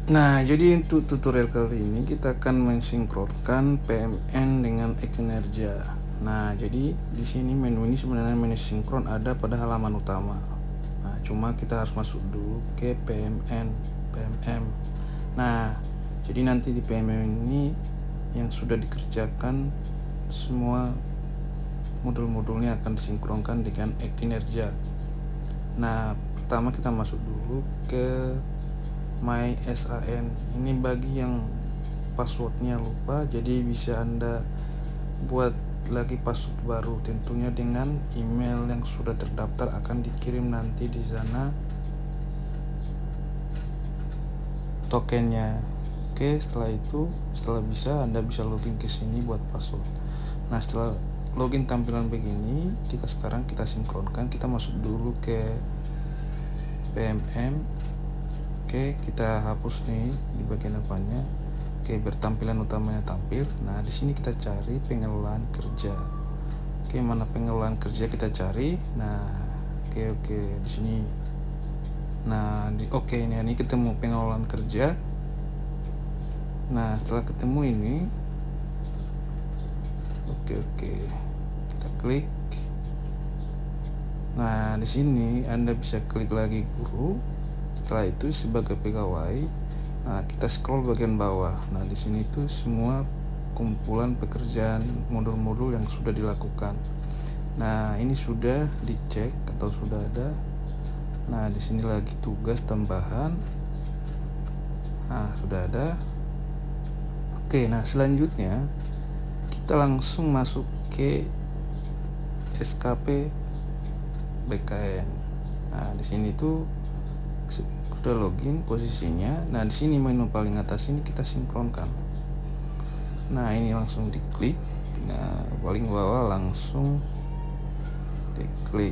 Nah, jadi untuk tutorial kali ini kita akan mensinkronkan PMN dengan Xnergia. Nah, jadi di sini menu ini sebenarnya menu sinkron ada pada halaman utama. Nah, cuma kita harus masuk dulu ke PMM. Nah, jadi nanti di PMM ini yang sudah dikerjakan semua modul-modulnya akan disinkronkan dengan Xnergia. Nah, pertama kita masuk dulu ke My SAN. Ini bagi yang passwordnya lupa, jadi bisa Anda buat lagi password baru, tentunya dengan email yang sudah terdaftar akan dikirim nanti di sana tokennya. Oke, setelah itu, setelah bisa, Anda bisa login ke sini buat password. Nah, setelah login tampilan begini, kita sinkronkan. Kita masuk dulu ke PMM. Oke, kita hapus nih di bagian apanya. Oke, bertampilan utamanya tampil. Nah, di sini kita cari pengelolaan kerja. Oke, mana pengelolaan kerja kita cari. Nah, oke di sini. Nah, ini ketemu pengelolaan kerja. Nah, setelah ketemu ini, oke, kita klik. Nah, di sini Anda bisa klik lagi guru. Setelah itu sebagai pegawai. Nah, kita scroll bagian bawah. Nah, di sini tuh semua kumpulan pekerjaan modul-modul yang sudah dilakukan. Nah, ini sudah dicek atau sudah ada. Nah, di sini lagi tugas tambahan. Nah, sudah ada. Oke, nah selanjutnya kita langsung masuk ke SKP BKN. Nah, di sini tuh sudah login posisinya. Nah, di sini menu paling atas ini kita sinkronkan. Nah, ini langsung diklik. Nah, paling bawah langsung diklik.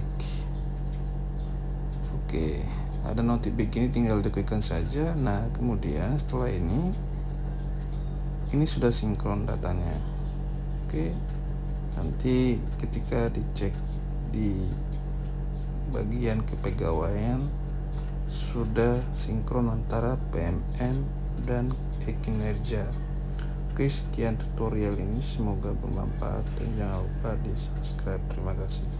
Oke, ada notif begini, tinggal diklikkan saja. Nah, kemudian setelah ini sudah sinkron datanya. Oke, nanti ketika dicek di bagian kepegawaian sudah sinkron antara PMN dan Xnergia. Oke, sekian tutorial ini, semoga bermanfaat dan jangan lupa di subscribe. Terima kasih.